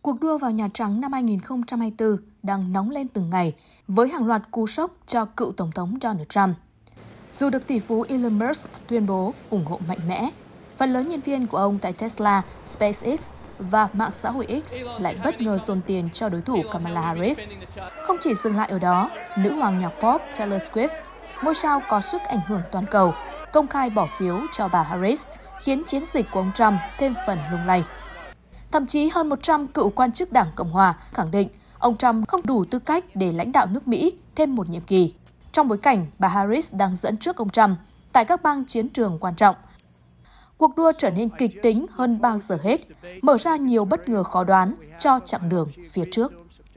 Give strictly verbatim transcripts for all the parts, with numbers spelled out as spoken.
Cuộc đua vào Nhà Trắng năm hai nghìn không trăm hai mươi tư đang nóng lên từng ngày với hàng loạt cú sốc cho cựu Tổng thống Donald Trump. Dù được tỷ phú Elon Musk tuyên bố ủng hộ mạnh mẽ, phần lớn nhân viên của ông tại Tesla, SpaceX và mạng xã hội X lại bất ngờ dồn tiền cho đối thủ Kamala Harris. Không chỉ dừng lại ở đó, nữ hoàng nhạc pop Taylor Swift, ngôi sao có sức ảnh hưởng toàn cầu, công khai bỏ phiếu cho bà Harris, khiến chiến dịch của ông Trump thêm phần lung lay. Thậm chí hơn một trăm cựu quan chức Đảng Cộng Hòa khẳng định ông Trump không đủ tư cách để lãnh đạo nước Mỹ thêm một nhiệm kỳ, trong bối cảnh bà Harris đang dẫn trước ông Trump tại các bang chiến trường quan trọng. Cuộc đua trở nên kịch tính hơn bao giờ hết, mở ra nhiều bất ngờ khó đoán cho chặng đường phía trước.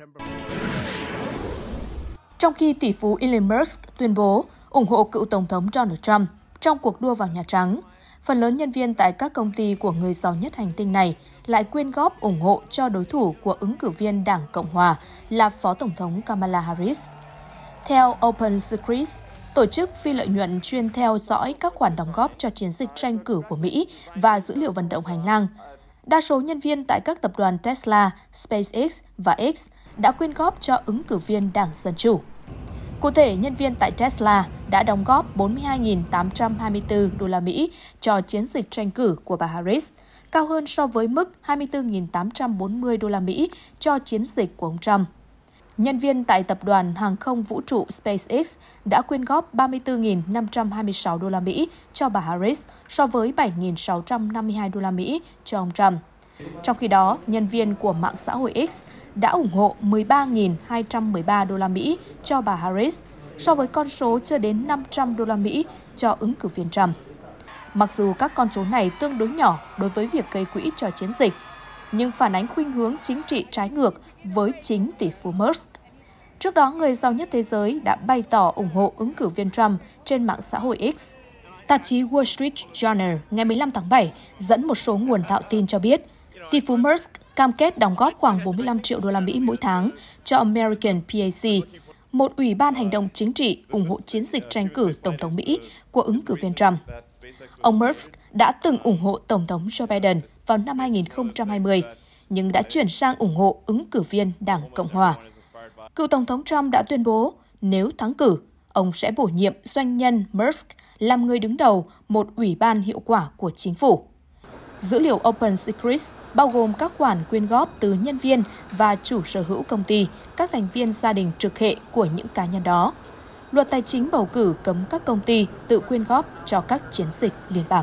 Trong khi tỷ phú Elon Musk tuyên bố ủng hộ cựu Tổng thống Donald Trump trong cuộc đua vào Nhà Trắng, phần lớn nhân viên tại các công ty của người giàu nhất hành tinh này lại quyên góp ủng hộ cho đối thủ của ứng cử viên Đảng Cộng Hòa là Phó Tổng thống Kamala Harris. Theo Open Secrets, tổ chức phi lợi nhuận chuyên theo dõi các khoản đóng góp cho chiến dịch tranh cử của Mỹ và dữ liệu vận động hành lang, đa số nhân viên tại các tập đoàn Tesla, SpaceX và X đã quyên góp cho ứng cử viên Đảng Dân Chủ. Cụ thể, nhân viên tại Tesla đã đóng góp bốn mươi hai nghìn tám trăm hai mươi tư đô la Mỹ cho chiến dịch tranh cử của bà Harris, cao hơn so với mức hai mươi tư nghìn tám trăm bốn mươi đô la Mỹ cho chiến dịch của ông Trump. Nhân viên tại tập đoàn hàng không vũ trụ SpaceX đã quyên góp ba mươi tư nghìn năm trăm hai mươi sáu đô la Mỹ cho bà Harris so với bảy nghìn sáu trăm năm mươi hai đô la Mỹ cho ông Trump. Trong khi đó, nhân viên của mạng xã hội X đã ủng hộ mười ba nghìn hai trăm mười ba đô la Mỹ cho bà Harris so với con số chưa đến năm trăm đô la Mỹ cho ứng cử viên Trump. Mặc dù các con số này tương đối nhỏ đối với việc gây quỹ cho chiến dịch, nhưng phản ánh khuynh hướng chính trị trái ngược với chính tỷ phú Musk. Trước đó, người giàu nhất thế giới đã bày tỏ ủng hộ ứng cử viên Trump trên mạng xã hội X. Tạp chí Wall Street Journal ngày mười lăm tháng bảy dẫn một số nguồn thạo tin cho biết, tỷ phú Musk cam kết đóng góp khoảng bốn mươi lăm triệu đô la Mỹ mỗi tháng cho American pê a xê, một ủy ban hành động chính trị ủng hộ chiến dịch tranh cử Tổng thống Mỹ của ứng cử viên Trump. Ông Musk đã từng ủng hộ Tổng thống Joe Biden vào năm hai nghìn không trăm hai mươi, nhưng đã chuyển sang ủng hộ ứng cử viên Đảng Cộng Hòa. Cựu Tổng thống Trump đã tuyên bố nếu thắng cử, ông sẽ bổ nhiệm doanh nhân Musk làm người đứng đầu một ủy ban hiệu quả của chính phủ. Dữ liệu Open Secrets bao gồm các khoản quyên góp từ nhân viên và chủ sở hữu công ty, các thành viên gia đình trực hệ của những cá nhân đó. Luật tài chính bầu cử cấm các công ty tự quyên góp cho các chiến dịch liên bang.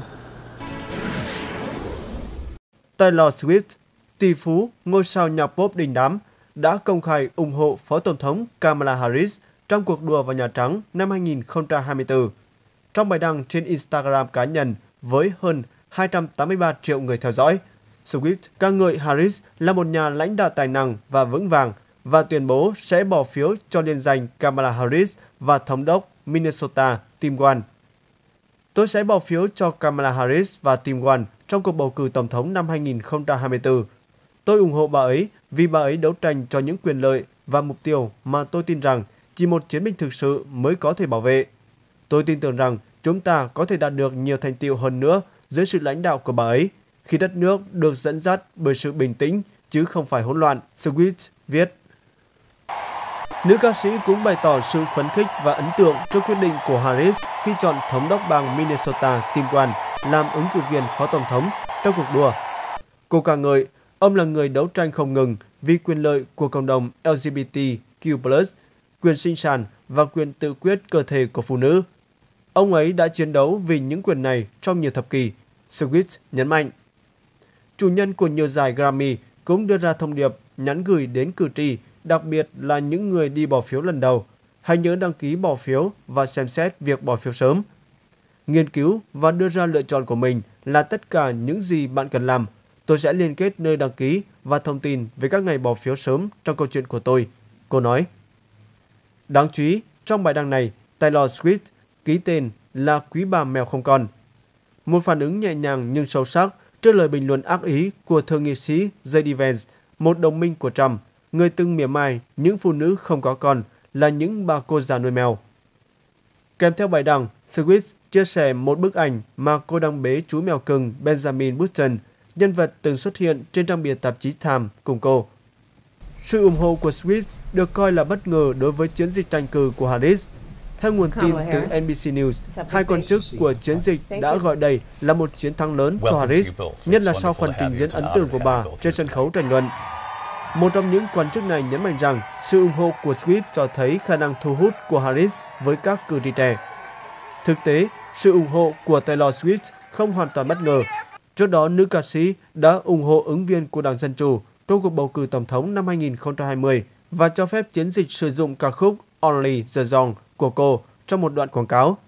Taylor Swift, tỷ phú, ngôi sao nhạc pop đình đám, đã công khai ủng hộ Phó Tổng thống Kamala Harris trong cuộc đua vào Nhà Trắng năm hai nghìn không trăm hai mươi tư. Trong bài đăng trên Instagram cá nhân với hơn hai trăm tám mươi ba triệu người theo dõi, Swift ca ngợi Harris là một nhà lãnh đạo tài năng và vững vàng và tuyên bố sẽ bỏ phiếu cho liên danh Kamala Harris và Thống đốc Minnesota Tim Walz. Tôi sẽ bỏ phiếu cho Kamala Harris và Tim Walz trong cuộc bầu cử Tổng thống năm hai nghìn không trăm hai mươi tư. Tôi ủng hộ bà ấy vì bà ấy đấu tranh cho những quyền lợi và mục tiêu mà tôi tin rằng chỉ một chiến binh thực sự mới có thể bảo vệ. Tôi tin tưởng rằng chúng ta có thể đạt được nhiều thành tựu hơn nữa dưới sự lãnh đạo của bà ấy, khi đất nước được dẫn dắt bởi sự bình tĩnh chứ không phải hỗn loạn, Swift viết. Nữ ca sĩ cũng bày tỏ sự phấn khích và ấn tượng trước quyết định của Harris khi chọn Thống đốc bang Minnesota Tim Walz làm ứng cử viên Phó Tổng thống trong cuộc đua. Cô ca ngợi ông là người đấu tranh không ngừng vì quyền lợi của cộng đồng L G B T Q plus, quyền sinh sản và quyền tự quyết cơ thể của phụ nữ. Ông ấy đã chiến đấu vì những quyền này trong nhiều thập kỷ, Swift nhấn mạnh. Chủ nhân của nhiều giải Grammy cũng đưa ra thông điệp nhắn gửi đến cử tri, đặc biệt là những người đi bỏ phiếu lần đầu. Hãy nhớ đăng ký bỏ phiếu và xem xét việc bỏ phiếu sớm. Nghiên cứu và đưa ra lựa chọn của mình là tất cả những gì bạn cần làm. Tôi sẽ liên kết nơi đăng ký và thông tin về các ngày bỏ phiếu sớm trong câu chuyện của tôi, cô nói. Đáng chú ý, trong bài đăng này, Taylor Swift ký tên là quý bà mèo không con. Một phản ứng nhẹ nhàng nhưng sâu sắc trước lời bình luận ác ý của thượng nghị sĩ J D Vance, một đồng minh của Trump, người từng mỉa mai những phụ nữ không có con là những bà cô già nuôi mèo. Kèm theo bài đăng, Swift chia sẻ một bức ảnh mà cô đang bế chú mèo cưng Benjamin Button, nhân vật từng xuất hiện trên trang bìa tạp chí Time cùng cô. Sự ủng hộ của Swift được coi là bất ngờ đối với chiến dịch tranh cử của Harris. Theo nguồn tin từ en bê xê News, hai quan chức của chiến dịch đã gọi đây là một chiến thắng lớn cho Harris, nhất là sau phần trình diễn ấn tượng của bà trên sân khấu tranh luận. Một trong những quan chức này nhấn mạnh rằng sự ủng hộ của Swift cho thấy khả năng thu hút của Harris với các cử tri trẻ. Thực tế, sự ủng hộ của Taylor Swift không hoàn toàn bất ngờ. Trước đó, nữ ca sĩ đã ủng hộ ứng viên của Đảng Dân Chủ trong cuộc bầu cử tổng thống năm hai nghìn không trăm hai mươi và cho phép chiến dịch sử dụng ca khúc Only the Young của cô trong một đoạn quảng cáo.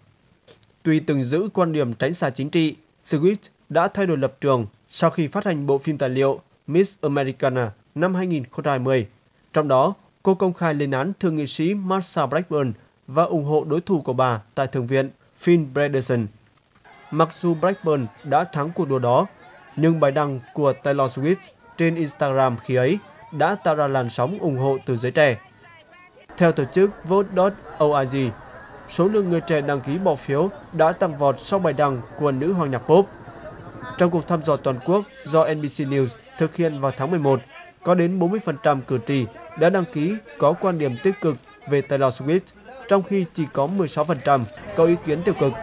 Tuy từng giữ quan điểm tránh xa chính trị, Swift đã thay đổi lập trường sau khi phát hành bộ phim tài liệu Miss Americana năm hai nghìn không trăm hai mươi. Trong đó, cô công khai lên án thượng nghị sĩ Marsha Blackburn và ủng hộ đối thủ của bà tại Thượng viện Finn Bredesen. Mặc dù Blackburn đã thắng cuộc đua đó, nhưng bài đăng của Taylor Swift trên Instagram khi ấy đã tạo ra làn sóng ủng hộ từ giới trẻ. Theo tổ chức vote chấm org, số lượng người trẻ đăng ký bỏ phiếu đã tăng vọt sau bài đăng của nữ hoàng nhạc pop. Trong cuộc thăm dò toàn quốc do en bê xê News thực hiện vào tháng mười một, có đến bốn mươi phần trăm cử tri đã đăng ký có quan điểm tích cực về Taylor Swift, trong khi chỉ có mười sáu phần trăm có ý kiến tiêu cực.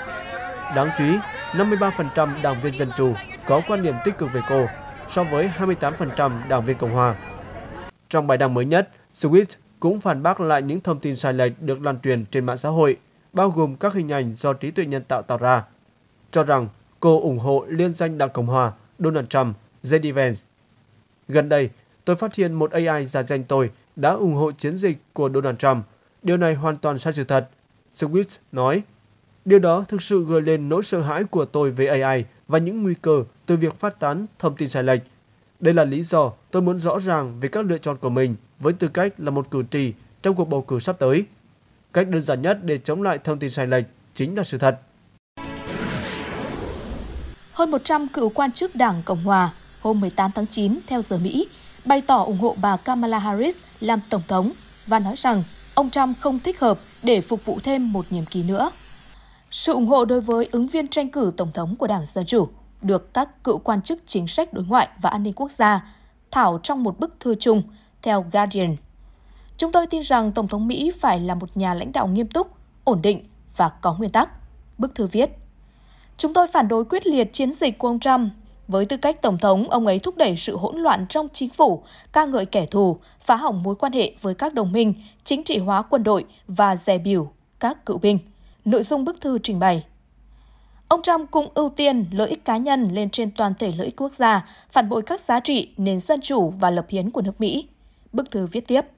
Đáng chú ý, năm mươi ba phần trăm đảng viên Dân Chủ có quan điểm tích cực về cô, so với hai mươi tám phần trăm đảng viên Cộng hòa. Trong bài đăng mới nhất, Swift cũng phản bác lại những thông tin sai lệch được lan truyền trên mạng xã hội, bao gồm các hình ảnh do trí tuệ nhân tạo tạo ra, cho rằng cô ủng hộ liên danh Đảng Cộng hòa Donald Trump, gi đê Vance. Gần đây, tôi phát hiện một a i giả danh tôi đã ủng hộ chiến dịch của Donald Trump. Điều này hoàn toàn sai sự thật, Swift nói. Điều đó thực sự gợi lên nỗi sợ hãi của tôi với a i và những nguy cơ từ việc phát tán thông tin sai lệch. Đây là lý do tôi muốn rõ ràng về các lựa chọn của mình với tư cách là một cử tri trong cuộc bầu cử sắp tới. Cách đơn giản nhất để chống lại thông tin sai lệch chính là sự thật. Hơn một trăm cựu quan chức Đảng Cộng hòa hôm mười tám tháng chín theo giờ Mỹ bày tỏ ủng hộ bà Kamala Harris làm Tổng thống và nói rằng ông Trump không thích hợp để phục vụ thêm một nhiệm kỳ nữa. Sự ủng hộ đối với ứng viên tranh cử Tổng thống của Đảng Dân Chủ được các cựu quan chức chính sách đối ngoại và an ninh quốc gia thảo trong một bức thư chung, theo Guardian. Chúng tôi tin rằng Tổng thống Mỹ phải là một nhà lãnh đạo nghiêm túc, ổn định và có nguyên tắc, bức thư viết. Chúng tôi phản đối quyết liệt chiến dịch của ông Trump. Với tư cách Tổng thống, ông ấy thúc đẩy sự hỗn loạn trong chính phủ, ca ngợi kẻ thù, phá hỏng mối quan hệ với các đồng minh, chính trị hóa quân đội và dè bỉu các cựu binh. Nội dung bức thư trình bày. Ông Trump cũng ưu tiên lợi ích cá nhân lên trên toàn thể lợi ích quốc gia, phản bội các giá trị, nền dân chủ và lập hiến của nước Mỹ. Bức thư viết tiếp.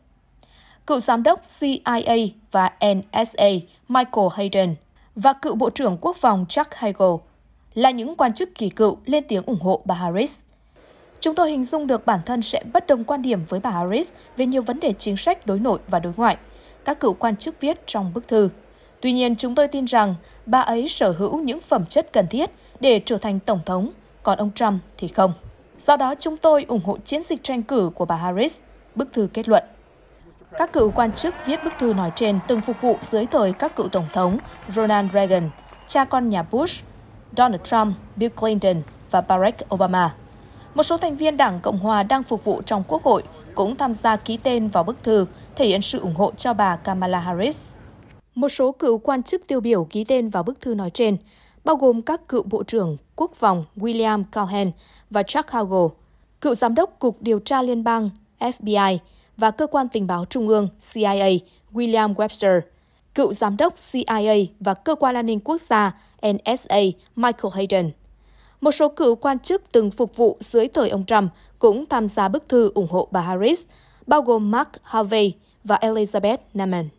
Cựu giám đốc C I A và N S A Michael Hayden và cựu Bộ trưởng Quốc phòng Chuck Hagel là những quan chức kỳ cựu lên tiếng ủng hộ bà Harris. Chúng tôi hình dung được bản thân sẽ bất đồng quan điểm với bà Harris về nhiều vấn đề chính sách đối nội và đối ngoại, các cựu quan chức viết trong bức thư. Tuy nhiên, chúng tôi tin rằng bà ấy sở hữu những phẩm chất cần thiết để trở thành Tổng thống, còn ông Trump thì không. Do đó, chúng tôi ủng hộ chiến dịch tranh cử của bà Harris, bức thư kết luận. Các cựu quan chức viết bức thư nói trên từng phục vụ dưới thời các cựu Tổng thống Ronald Reagan, cha con nhà Bush, Donald Trump, Bill Clinton và Barack Obama. Một số thành viên Đảng Cộng hòa đang phục vụ trong Quốc hội cũng tham gia ký tên vào bức thư, thể hiện sự ủng hộ cho bà Kamala Harris. Một số cựu quan chức tiêu biểu ký tên vào bức thư nói trên, bao gồm các cựu Bộ trưởng Quốc phòng William Cohen và Chuck Hagel, cựu Giám đốc Cục Điều tra Liên bang F B I và Cơ quan Tình báo Trung ương C I A William Webster, cựu Giám đốc C I A và Cơ quan An ninh Quốc gia N S A Michael Hayden. Một số cựu quan chức từng phục vụ dưới thời ông Trump cũng tham gia bức thư ủng hộ bà Harris, bao gồm Mark Harvey và Elizabeth Neman.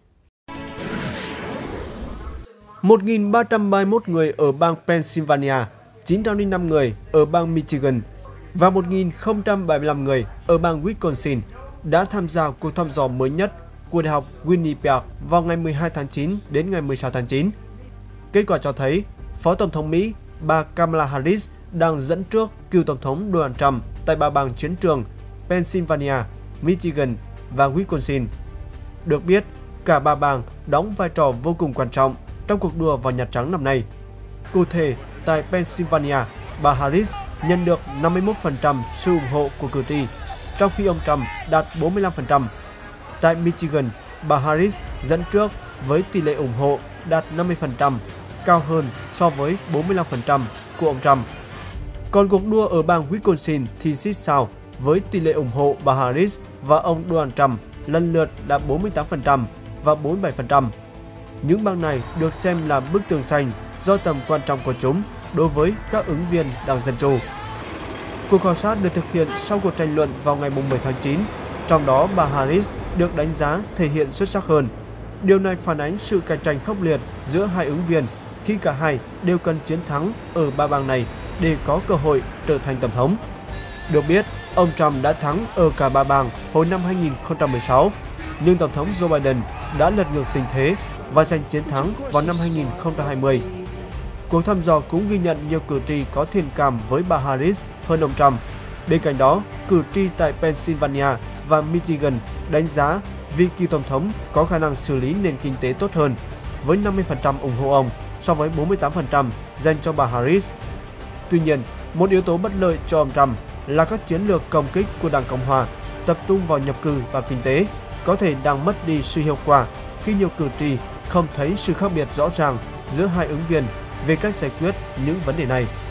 một nghìn ba trăm ba mươi mốt người ở bang Pennsylvania, chín trăm lẻ năm người ở bang Michigan và một nghìn không trăm bảy mươi lăm người ở bang Wisconsin đã tham gia cuộc thăm dò mới nhất của Đại học Winnipeg vào ngày mười hai tháng chín đến ngày mười sáu tháng chín. Kết quả cho thấy, Phó Tổng thống Mỹ, bà Kamala Harris đang dẫn trước cựu Tổng thống Donald Trump tại ba bang chiến trường Pennsylvania, Michigan và Wisconsin. Được biết, cả ba bang đóng vai trò vô cùng quan trọng trong cuộc đua vào Nhà Trắng năm nay. Cụ thể, tại Pennsylvania, bà Harris nhận được năm mươi mốt phần trăm sự ủng hộ của cử tri. trong khi ông Trump đạt bốn mươi lăm phần trăm. Tại Michigan, bà Harris dẫn trước với tỷ lệ ủng hộ đạt năm mươi phần trăm, cao hơn so với bốn mươi lăm phần trăm của ông Trump. Còn cuộc đua ở bang Wisconsin thì xít sao với tỷ lệ ủng hộ bà Harris và ông Donald Trump lần lượt là bốn mươi tám phần trăm và bốn mươi bảy phần trăm. Những bang này được xem là bức tường xanh do tầm quan trọng của chúng đối với các ứng viên Đảng Dân Chủ. Cuộc khảo sát được thực hiện sau cuộc tranh luận vào ngày mười tháng chín, trong đó bà Harris được đánh giá thể hiện xuất sắc hơn. Điều này phản ánh sự cạnh tranh khốc liệt giữa hai ứng viên khi cả hai đều cần chiến thắng ở ba bang này để có cơ hội trở thành tổng thống. Được biết, ông Trump đã thắng ở cả ba bang hồi năm hai nghìn không trăm mười sáu, nhưng Tổng thống Joe Biden đã lật ngược tình thế và giành chiến thắng vào năm hai nghìn không trăm hai mươi. Cuộc thăm dò cũng ghi nhận nhiều cử tri có thiện cảm với bà Harris hơn ông Trump. Bên cạnh đó, cử tri tại Pennsylvania và Michigan đánh giá vị cựu tổng thống có khả năng xử lý nền kinh tế tốt hơn, với năm mươi phần trăm ủng hộ ông so với bốn mươi tám phần trăm dành cho bà Harris. Tuy nhiên, một yếu tố bất lợi cho ông Trump là các chiến lược công kích của Đảng Cộng Hòa tập trung vào nhập cư và kinh tế có thể đang mất đi sự hiệu quả khi nhiều cử tri không thấy sự khác biệt rõ ràng giữa hai ứng viên về cách giải quyết những vấn đề này.